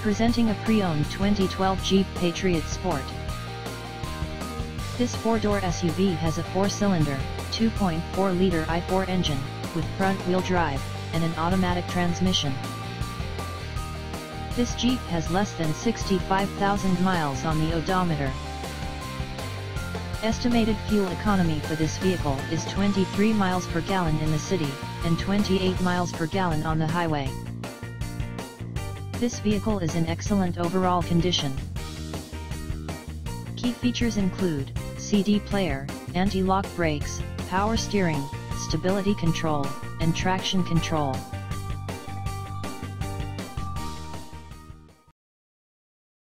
Presenting a pre-owned 2012 Jeep Patriot Sport. This four-door SUV has a four-cylinder, 2.4-liter i4 engine, with front-wheel drive, and an automatic transmission. This Jeep has less than 65,000 miles on the odometer. Estimated fuel economy for this vehicle is 23 miles per gallon in the city, and 28 miles per gallon on the highway. This vehicle is in excellent overall condition. Key features include CD player, anti-lock brakes, power steering, stability control, and traction control.